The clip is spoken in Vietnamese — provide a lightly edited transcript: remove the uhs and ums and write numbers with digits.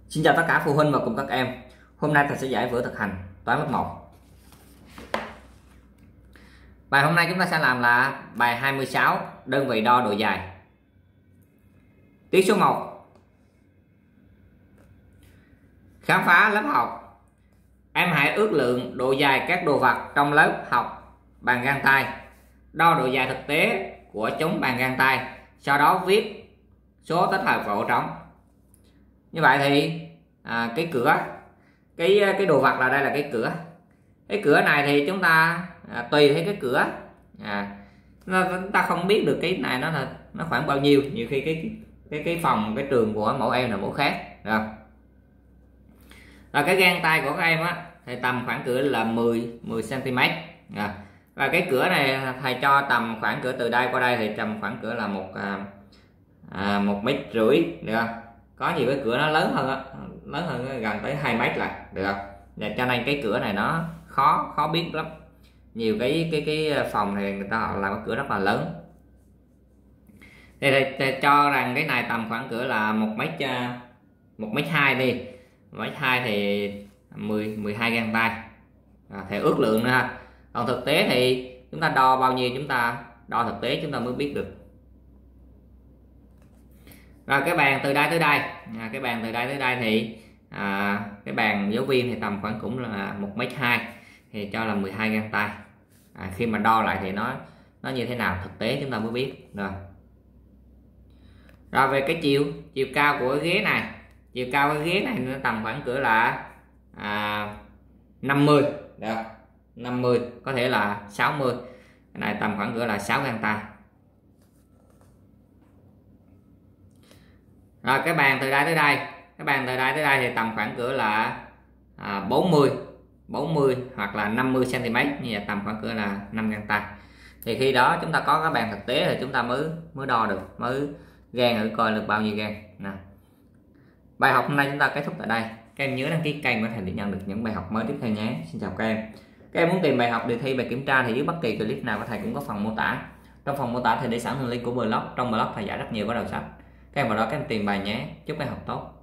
Xin chào tất cả phụ huynh và cùng các em. Hôm nay thầy sẽ giải vở thực hành toán lớp 1. Bài hôm nay chúng ta sẽ làm là bài 26, đơn vị đo độ dài. Tiết số 1. Khám phá lớp học. Em hãy ước lượng độ dài các đồ vật trong lớp học bằng gang tay. Đo độ dài thực tế của chúng bằng gang tay. Sau đó viết số tích hợp vào ổ trống. Như vậy thì cái cửa, cái đồ vật là đây là cái cửa. Cái cửa này thì chúng ta tùy theo cái cửa, chúng ta không biết được cái này nó khoảng bao nhiêu. Nhiều khi cái phòng, cái trường của mỗi em là mỗi khác, được không? Và cái gang tay của các em á thì tầm khoảng cửa là 10 cm. Và cái cửa này thầy cho tầm khoảng cửa từ đây qua đây thì tầm khoảng cửa là 1,5 mét, được không? Có nhiều cái cửa nó lớn hơn gần tới 2 mét là được không? Và cho nên cái cửa này nó khó biết lắm. Nhiều cái phòng này người ta họ làm cái cửa rất là lớn. Thì cho rằng cái này tầm khoảng cửa là 1,2 m đi. 1,2 m thì 12 gang tay. Thì ước lượng nữa ha. Còn thực tế thì chúng ta đo bao nhiêu, chúng ta đo thực tế chúng ta mới biết được. Rồi cái bàn từ đây tới đây, cái bàn từ đây tới đây thì cái bàn giáo viên thì tầm khoảng cũng là 1,2 m, thì cho là 12 gang tay. Khi mà đo lại thì nó như thế nào thực tế chúng ta mới biết. Rồi về cái chiều cao của cái ghế này, chiều cao cái ghế này nó tầm khoảng cỡ là 50, được 50, có thể là 60. Cái này tầm khoảng cỡ là 6 gang tay. Rồi cái bàn từ đây tới đây, thì tầm khoảng cỡ là 40 hoặc là 50 cm, như vậy tầm khoảng cỡ là 5 gang tay. Thì khi đó chúng ta có cái bàn thực tế thì chúng ta mới đo được, mới gang thử coi được bao nhiêu gang. Bài học hôm nay chúng ta kết thúc tại đây. Các em nhớ đăng ký kênh để để nhận được những bài học mới tiếp theo nhé. Xin chào các em. Các em muốn tìm bài học, đề thi, bài kiểm tra thì dưới bất kỳ clip nào của thầy cũng có phần mô tả. Trong phần mô tả thầy để sẵn đường link của blog. Trong blog thầy giải rất nhiều các đầu sách. Các em vào đó các em tìm bài nhé. Chúc các em học tốt.